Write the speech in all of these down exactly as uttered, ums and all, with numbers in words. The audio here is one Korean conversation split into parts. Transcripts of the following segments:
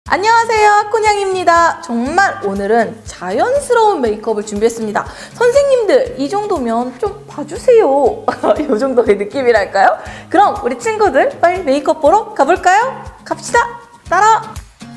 안녕하세요, 콘양입니다. 정말 오늘은 자연스러운 메이크업을 준비했습니다. 선생님들 이 정도면 좀 봐주세요. 이 정도의 느낌이랄까요? 그럼 우리 친구들 빨리 메이크업 보러 가볼까요? 갑시다. 따라.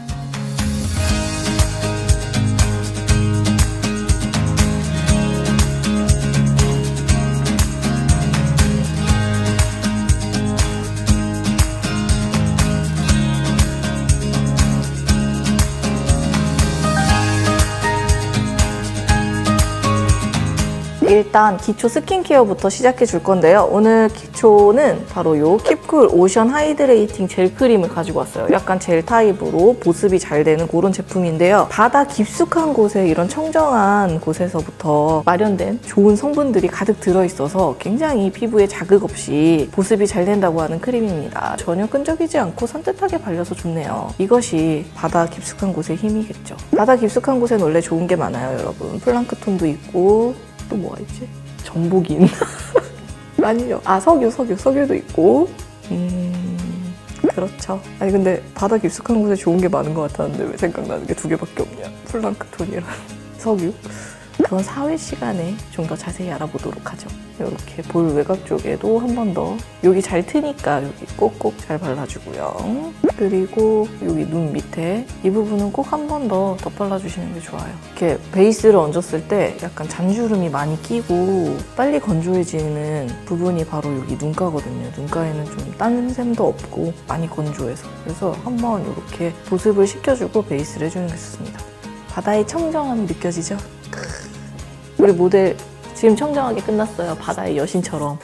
일단 기초 스킨케어부터 시작해 줄 건데요. 오늘 기초는 바로 요 킵쿨 오션 하이드레이팅 젤 크림을 가지고 왔어요. 약간 젤 타입으로 보습이 잘 되는 그런 제품인데요. 바다 깊숙한 곳에 이런 청정한 곳에서부터 마련된 좋은 성분들이 가득 들어있어서 굉장히 피부에 자극 없이 보습이 잘 된다고 하는 크림입니다. 전혀 끈적이지 않고 산뜻하게 발려서 좋네요. 이것이 바다 깊숙한 곳의 힘이겠죠. 바다 깊숙한 곳엔 원래 좋은 게 많아요, 여러분. 플랑크톤도 있고 또 뭐가 있지? 전복인. 아니요. 아, 석유, 석유, 석유도 있고. 음, 그렇죠. 아니, 근데 바다 깊숙한 곳에 좋은 게 많은 것 같았는데 왜 생각나는 게 두 개밖에 없냐? 플랑크톤이랑 석유. 그건 사회 시간에 좀 더 자세히 알아보도록 하죠. 이렇게 볼 외곽 쪽에도 한 번 더. 여기 잘 트니까 여기 꼭꼭 잘 발라주고요. 그리고 여기 눈 밑에 이 부분은 꼭 한 번 더 덧발라주시는 게 좋아요. 이렇게 베이스를 얹었을 때 약간 잔주름이 많이 끼고 빨리 건조해지는 부분이 바로 여기 눈가거든요. 눈가에는 좀 딴 샘도 없고 많이 건조해서. 그래서 한번 이렇게 보습을 시켜주고 베이스를 해주는 게 좋습니다. 바다의 청정함이 느껴지죠? 우리 모델 지금 청정하게 끝났어요. 바다의 여신처럼.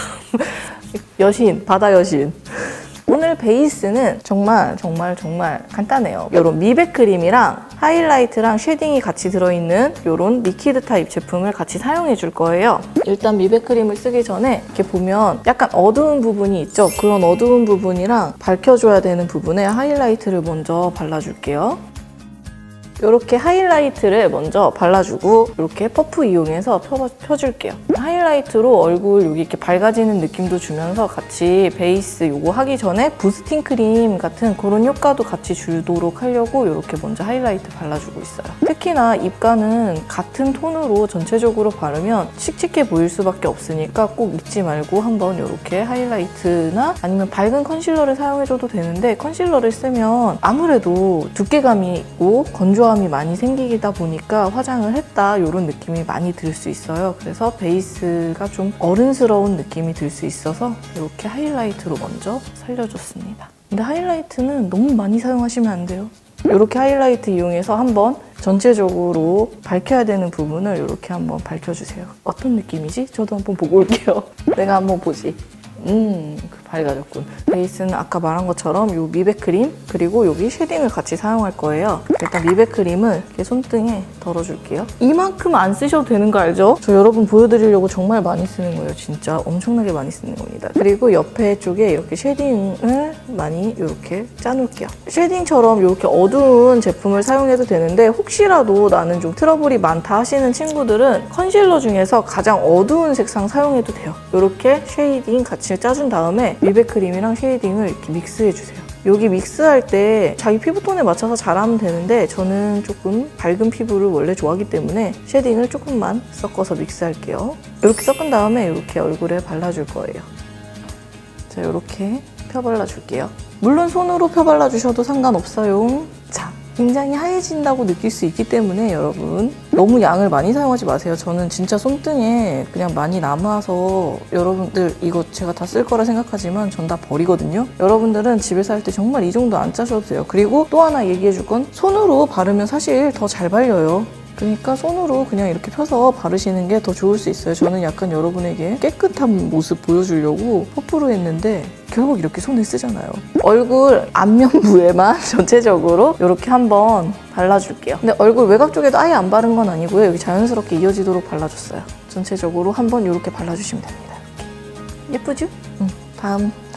여신, 바다 여신. 오늘 베이스는 정말 정말 정말 간단해요. 이런 미백 크림이랑 하이라이트랑 쉐딩이 같이 들어있는 이런 리퀴드 타입 제품을 같이 사용해 줄 거예요. 일단 미백 크림을 쓰기 전에 이렇게 보면 약간 어두운 부분이 있죠? 그런 어두운 부분이랑 밝혀줘야 되는 부분에 하이라이트를 먼저 발라줄게요. 이렇게 하이라이트를 먼저 발라주고 이렇게 퍼프 이용해서 펴, 펴줄게요. 하이라이트로 얼굴 여기 이렇게 밝아지는 느낌도 주면서 같이 베이스 요거 하기 전에 부스팅 크림 같은 그런 효과도 같이 주도록 하려고 이렇게 먼저 하이라이트 발라주고 있어요. 특히나 입가는 같은 톤으로 전체적으로 바르면 칙칙해 보일 수밖에 없으니까 꼭 잊지 말고 한번 이렇게 하이라이트나 아니면 밝은 컨실러를 사용해줘도 되는데 컨실러를 쓰면 아무래도 두께감이 있고 건조한 이 많이 생기다 보니까 화장을 했다 이런 느낌이 많이 들 수 있어요. 그래서 베이스가 좀 어른스러운 느낌이 들 수 있어서 이렇게 하이라이트로 먼저 살려줬습니다. 근데 하이라이트는 너무 많이 사용하시면 안 돼요. 이렇게 하이라이트 이용해서 한번 전체적으로 밝혀야 되는 부분을 이렇게 한번 밝혀주세요. 어떤 느낌이지? 저도 한번 보고 올게요. 내가 한번 보지. 음, 밝아졌군. 베이스는 아까 말한 것처럼 이 미백 크림 그리고 여기 쉐딩을 같이 사용할 거예요. 일단 미백 크림을 이렇게 손등에 덜어줄게요. 이만큼 안 쓰셔도 되는 거 알죠? 저 여러분 보여드리려고 정말 많이 쓰는 거예요. 진짜 엄청나게 많이 쓰는 겁니다. 그리고 옆에 쪽에 이렇게 쉐딩을 많이 이렇게 짜놓을게요. 쉐딩처럼 이렇게 어두운 제품을 사용해도 되는데 혹시라도 나는 좀 트러블이 많다 하시는 친구들은 컨실러 중에서 가장 어두운 색상 사용해도 돼요. 이렇게 쉐이딩 같이 짜준 다음에 미백 크림이랑 쉐이딩을 이렇게 믹스해주세요. 여기 믹스할 때 자기 피부톤에 맞춰서 잘하면 되는데 저는 조금 밝은 피부를 원래 좋아하기 때문에 쉐딩을 조금만 섞어서 믹스할게요. 이렇게 섞은 다음에 이렇게 얼굴에 발라줄 거예요. 자, 이렇게 펴발라줄게요. 물론 손으로 펴발라주셔도 상관없어요. 자, 굉장히 하얘진다고 느낄 수 있기 때문에 여러분 너무 양을 많이 사용하지 마세요. 저는 진짜 손등에 그냥 많이 남아서 여러분들 이거 제가 다 쓸 거라 생각하지만 전 다 버리거든요. 여러분들은 집에서 할 때 정말 이 정도 안 짜셔도 돼요. 그리고 또 하나 얘기해 줄 건 손으로 바르면 사실 더 잘 발려요. 그러니까 손으로 그냥 이렇게 펴서 바르시는 게 더 좋을 수 있어요. 저는 약간 여러분에게 깨끗한 모습 보여주려고 퍼프로 했는데 결국 이렇게 손을 쓰잖아요. 얼굴 안면부에만 전체적으로 이렇게 한번 발라줄게요. 근데 얼굴 외곽 쪽에도 아예 안 바른 건 아니고요. 여기 자연스럽게 이어지도록 발라줬어요. 전체적으로 한번 이렇게 발라주시면 됩니다. 이렇게. 예쁘죠? 응. 다음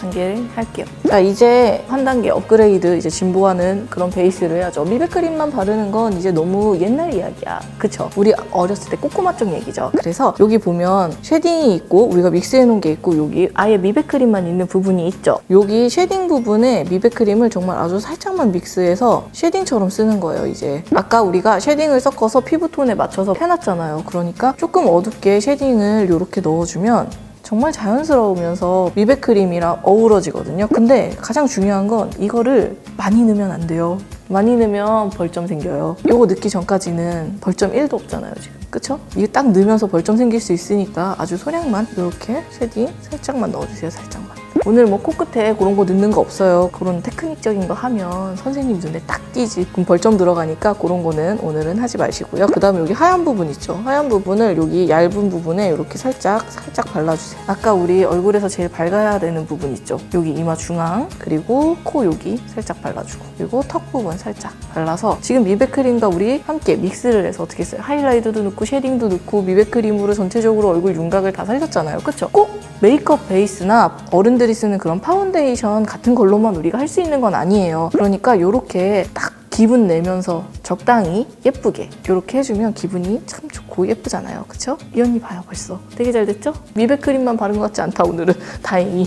단계를 할게요. 자, 이제 한 단계 업그레이드, 이제 진보하는 그런 베이스를 해야죠. 미백크림만 바르는 건 이제 너무 옛날 이야기야. 그쵸? 우리 어렸을 때 꼬꼬마 쪽 얘기죠. 그래서 여기 보면 쉐딩이 있고 우리가 믹스해 놓은 게 있고 여기 아예 미백크림만 있는 부분이 있죠. 여기 쉐딩 부분에 미백크림을 정말 아주 살짝만 믹스해서 쉐딩처럼 쓰는 거예요. 이제 아까 우리가 쉐딩을 섞어서 피부톤에 맞춰서 펴놨잖아요. 그러니까 조금 어둡게 쉐딩을 이렇게 넣어주면 정말 자연스러우면서 미백크림이랑 어우러지거든요. 근데 가장 중요한 건 이거를 많이 넣으면 안 돼요. 많이 넣으면 벌점 생겨요. 이거 넣기 전까지는 벌점 일도 없잖아요, 지금. 그쵸? 이게 딱 넣으면서 벌점 생길 수 있으니까 아주 소량만 이렇게 쉐딩 살짝만 넣어주세요, 살짝만. 오늘 뭐 코끝에 그런 거 넣는 거 없어요. 그런 테크닉적인 거 하면 선생님 눈에 딱 띄지. 그럼 벌점 들어가니까 그런 거는 오늘은 하지 마시고요. 그 다음에 여기 하얀 부분 있죠? 하얀 부분을 여기 얇은 부분에 이렇게 살짝 살짝 발라주세요. 아까 우리 얼굴에서 제일 밝아야 되는 부분 있죠? 여기 이마 중앙, 그리고 코 여기 살짝 발라주고, 그리고 턱 부분 살짝 발라서 지금 미백크림과 우리 함께 믹스를 해서 어떻게 했어요? 하이라이트도 넣고 쉐딩도 넣고 미백크림으로 전체적으로 얼굴 윤곽을 다 살렸잖아요. 그쵸? 꼭 메이크업 베이스나 어른들이 쓰는 그런 파운데이션 같은 걸로만 우리가 할 수 있는 건 아니에요. 그러니까 이렇게 딱 기분 내면서 적당히 예쁘게 이렇게 해주면 기분이 참 좋고 예쁘잖아요. 그쵸? 이 언니 봐요, 벌써. 되게 잘 됐죠? 미백크림만 바른 것 같지 않다, 오늘은. 다행히.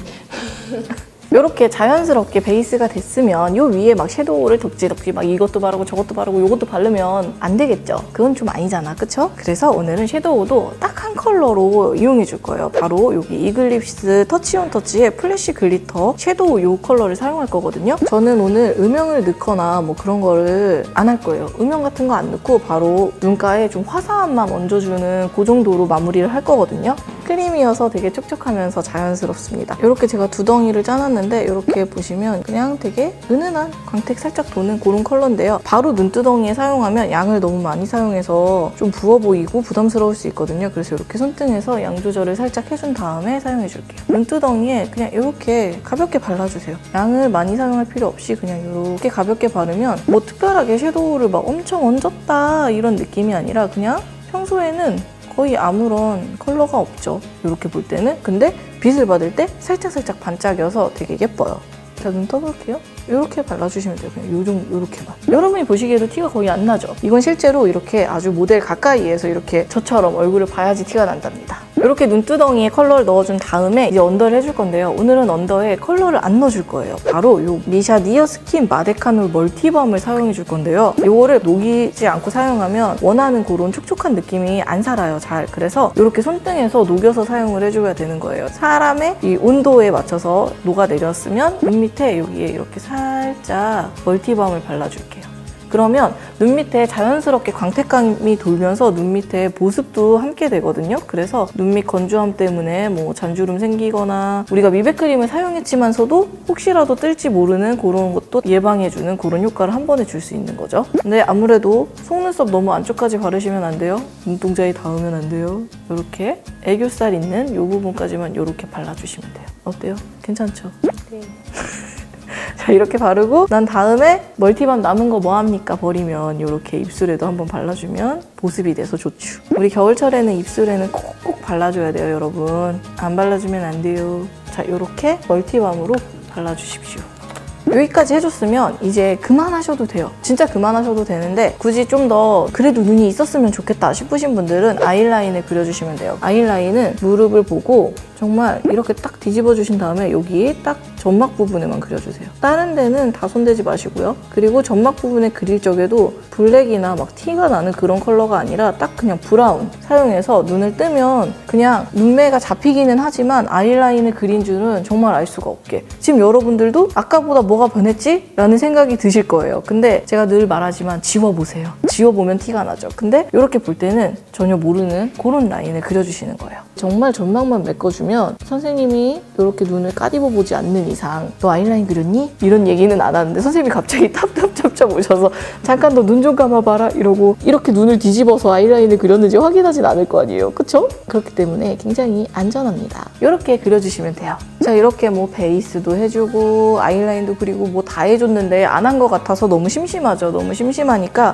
이렇게 자연스럽게 베이스가 됐으면 이 위에 막 섀도우를 덕지덕지 막 이것도 바르고 저것도 바르고 이것도 바르면 안 되겠죠? 그건 좀 아니잖아, 그쵸? 그래서 오늘은 섀도우도 딱 한 컬러로 이용해 줄 거예요. 바로 여기 이글립스 터치온 터치의 플래시 글리터 섀도우 이 컬러를 사용할 거거든요. 저는 오늘 음영을 넣거나 뭐 그런 거를 안 할 거예요. 음영 같은 거 안 넣고 바로 눈가에 좀 화사함만 얹어주는 그 정도로 마무리를 할 거거든요. 크림이어서 되게 촉촉하면서 자연스럽습니다. 이렇게 제가 두 덩이를 짜놨는데 이렇게 보시면 그냥 되게 은은한 광택 살짝 도는 그런 컬러인데요. 바로 눈두덩이에 사용하면 양을 너무 많이 사용해서 좀 부어 보이고 부담스러울 수 있거든요. 그래서 이렇게 손등에서 양 조절을 살짝 해준 다음에 사용해줄게요. 눈두덩이에 그냥 이렇게 가볍게 발라주세요. 양을 많이 사용할 필요 없이 그냥 이렇게 가볍게 바르면 뭐 특별하게 섀도우를 막 엄청 얹었다 이런 느낌이 아니라 그냥 평소에는 거의 아무런 컬러가 없죠. 이렇게 볼 때는. 근데 빛을 받을 때 살짝살짝 반짝여서 되게 예뻐요. 자, 눈 떠볼게요. 이렇게 발라주시면 돼요. 그냥 요 정도, 요렇게만. 여러분이 보시기에도 티가 거의 안 나죠? 이건 실제로 이렇게 아주 모델 가까이에서 이렇게 저처럼 얼굴을 봐야지 티가 난답니다. 이렇게 눈두덩이에 컬러를 넣어준 다음에 이제 언더를 해줄 건데요. 오늘은 언더에 컬러를 안 넣어줄 거예요. 바로 이 미샤 니어 스킨 마데카놀 멀티밤을 사용해 줄 건데요. 이거를 녹이지 않고 사용하면 원하는 그런 촉촉한 느낌이 안 살아요, 잘. 그래서 이렇게 손등에서 녹여서 사용을 해줘야 되는 거예요. 사람의 이 온도에 맞춰서 녹아내렸으면 눈 밑에 여기에 이렇게 살짝 멀티밤을 발라줄게요. 그러면 눈 밑에 자연스럽게 광택감이 돌면서 눈 밑에 보습도 함께 되거든요. 그래서 눈 밑 건조함 때문에 뭐 잔주름 생기거나 우리가 미백크림을 사용했지만서도 혹시라도 뜰지 모르는 그런 것도 예방해주는 그런 효과를 한 번에 줄 수 있는 거죠. 근데 아무래도 속눈썹 너무 안쪽까지 바르시면 안 돼요. 눈동자에 닿으면 안 돼요. 이렇게 애교살 있는 이 부분까지만 이렇게 발라주시면 돼요. 어때요? 괜찮죠? 네. 자, 이렇게 바르고 난 다음에 멀티밤 남은 거 뭐합니까? 버리면 이렇게 입술에도 한번 발라주면 보습이 돼서 좋죠. 우리 겨울철에는 입술에는 꼭꼭 발라줘야 돼요, 여러분. 안 발라주면 안 돼요. 자, 이렇게 멀티밤으로 발라주십시오. 여기까지 해줬으면 이제 그만하셔도 돼요. 진짜 그만하셔도 되는데 굳이 좀 더 그래도 눈이 있었으면 좋겠다 싶으신 분들은 아이라인을 그려주시면 돼요. 아이라인은 무릎을 보고 정말 이렇게 딱 뒤집어 주신 다음에 여기 딱 점막 부분에만 그려주세요. 다른 데는 다 손대지 마시고요. 그리고 점막 부분에 그릴 적에도 블랙이나 막 티가 나는 그런 컬러가 아니라 딱 그냥 브라운 사용해서 눈을 뜨면 그냥 눈매가 잡히기는 하지만 아이라인을 그린 줄은 정말 알 수가 없게. 지금 여러분들도 아까보다 뭐가 변했지? 라는 생각이 드실 거예요. 근데 제가 늘 말하지만 지워보세요. 지워보면 티가 나죠. 근데 이렇게 볼 때는 전혀 모르는 그런 라인을 그려주시는 거예요. 정말 점막만 메꿔주면 선생님이 이렇게 눈을 까디버 보지 않는 이상 너 아이라인 그렸니? 이런 얘기는 안 하는데 선생님이 갑자기 탑탑탑탑 오셔서 잠깐 너 눈 좀 감아봐라 이러고 이렇게 눈을 뒤집어서 아이라인을 그렸는지 확인하진 않을 거 아니에요. 그쵸? 그렇기 때문에 굉장히 안전합니다. 이렇게 그려주시면 돼요. 자, 이렇게 뭐 베이스도 해주고 아이라인도 그리고 뭐 다 해줬는데 안 한 것 같아서 너무 심심하죠. 너무 심심하니까 언더에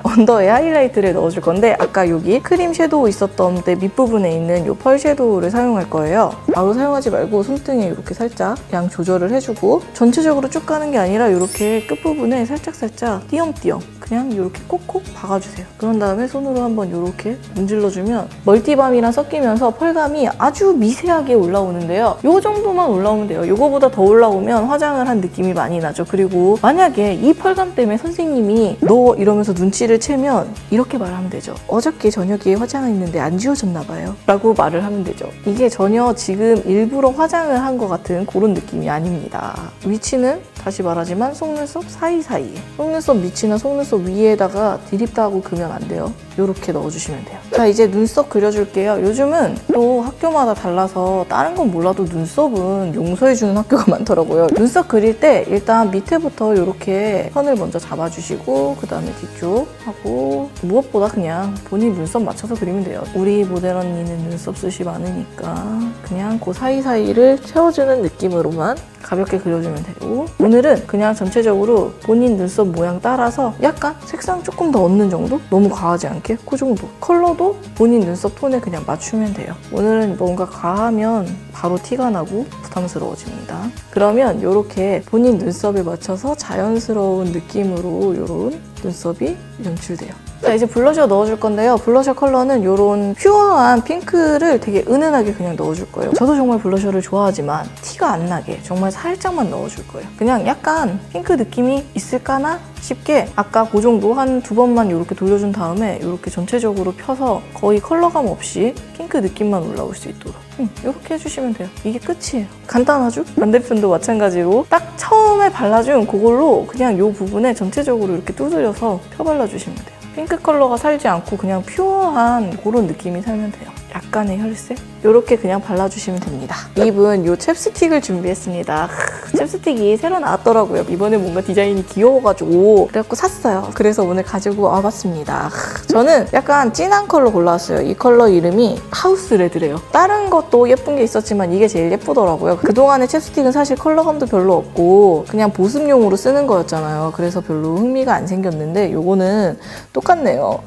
하이라이트를 넣어줄 건데 아까 여기 크림 섀도우 있었던 데 밑부분에 있는 이 펄 섀도우를 사용할 거예요. 바로 사용하지 말고 손등에 이렇게 살짝 양 조절을 해주고 전체적으로 쭉 가는 게 아니라 이렇게 끝부분에 살짝살짝 띄엄띄엄 그냥 이렇게 콕콕 박아주세요. 그런 다음에 손으로 한번 이렇게 문질러주면 멀티밤이랑 섞이면서 펄감이 아주 미세하게 올라오는데요. 이 정도만 올라오면 돼요. 이거보다 더 올라오면 화장을 한 느낌이 많이 나죠. 그리고 만약에 이 펄감 때문에 선생님이 너 이러면서 눈치를 채면 이렇게 말하면 되죠. 어저께 저녁에 화장했는데 안 지워졌나 봐요. 라고 말을 하면 되죠. 이게 전혀 지금 일부러 화장을 한 것 같은 그런 느낌이 아닙니다. 위치는 다시 말하지만 속눈썹 사이사이에 속눈썹 밑이나 속눈썹 위에다가 디립다 하고 그으면 안 돼요. 이렇게 넣어주시면 돼요. 자, 이제 눈썹 그려줄게요. 요즘은 또 학교마다 달라서 다른 건 몰라도 눈썹은 용서해주는 학교가 많더라고요. 눈썹 그릴 때 일단 밑에부터 이렇게 선을 먼저 잡아주시고 그 다음에 뒤쪽 하고 무엇보다 그냥 본인 눈썹 맞춰서 그리면 돼요. 우리 모델 언니는 눈썹 숱이 많으니까 그냥 그 사이사이를 채워주는 느낌으로만 가볍게 그려주면 되고 오늘은 그냥 전체적으로 본인 눈썹 모양 따라서 약간 색상 조금 더 얻는 정도? 너무 과하지 않게? 그 정도. 컬러도 본인 눈썹 톤에 그냥 맞추면 돼요. 오늘은 뭔가 과하면 바로 티가 나고 부담스러워집니다. 그러면 이렇게 본인 눈썹에 맞춰서 자연스러운 느낌으로 이런 눈썹이 연출돼요. 자, 이제 블러셔 넣어줄 건데요. 블러셔 컬러는 이런 퓨어한 핑크를 되게 은은하게 그냥 넣어줄 거예요. 저도 정말 블러셔를 좋아하지만 티가 안 나게 정말 살짝만 넣어줄 거예요. 그냥 약간 핑크 느낌이 있을까나 싶게 아까 그 정도 한 두 번만 이렇게 돌려준 다음에 이렇게 전체적으로 펴서 거의 컬러감 없이 핑크 느낌만 올라올 수 있도록 음, 이렇게 해주시면 돼요. 이게 끝이에요. 간단하죠? 반대편도 마찬가지로 딱 처음에 발라준 그걸로 그냥 이 부분에 전체적으로 이렇게 두드려서 펴발라주시면 돼요. 핑크 컬러가 살지 않고 그냥 퓨어한 그런 느낌이 살면 돼요. 약간의 혈색? 이렇게 그냥 발라주시면 됩니다. 입은 이 챕스틱을 준비했습니다. 챕스틱이 새로 나왔더라고요. 이번에 뭔가 디자인이 귀여워가지고 그래갖고 샀어요. 그래서 오늘 가지고 와봤습니다. 저는 약간 진한 컬러 골라왔어요. 이 컬러 이름이 하우스 레드래요. 다른 것도 예쁜 게 있었지만 이게 제일 예쁘더라고요. 그동안의 챕스틱은 사실 컬러감도 별로 없고 그냥 보습용으로 쓰는 거였잖아요. 그래서 별로 흥미가 안 생겼는데 이거는 똑같네요.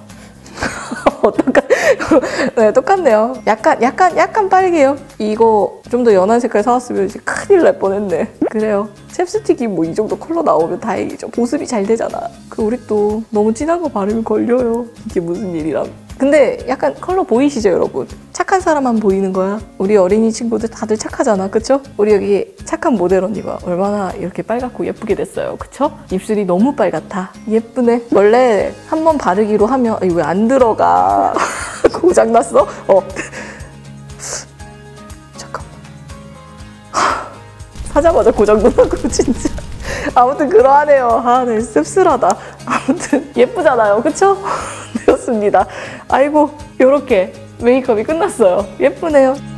어떨까? 네, 똑같네요. 약간, 약간, 약간 빨개요. 이거 좀 더 연한 색깔 사왔으면 이제 큰일 날 뻔했네. 그래요. 챕스틱이 뭐 이 정도 컬러 나오면 다행이죠. 보습이 잘 되잖아. 그 우리 또 너무 진한 거 바르면 걸려요. 이게 무슨 일이람. 근데 약간 컬러 보이시죠, 여러분? 착한 사람만 보이는 거야. 우리 어린이 친구들 다들 착하잖아, 그쵸? 우리 여기 착한 모델 언니가 얼마나 이렇게 빨갛고 예쁘게 됐어요, 그쵸? 입술이 너무 빨갛다. 예쁘네. 원래 한 번 바르기로 하면 이거 왜 안 들어가? 고장났어? 어. 잠깐만. 사자마자 고장났고 진짜. 아무튼 그러하네요. 아, 네, 씁쓸하다. 아무튼 예쁘잖아요, 그쵸? 되었습니다. 아이고, 요렇게 메이크업이 끝났어요. 예쁘네요.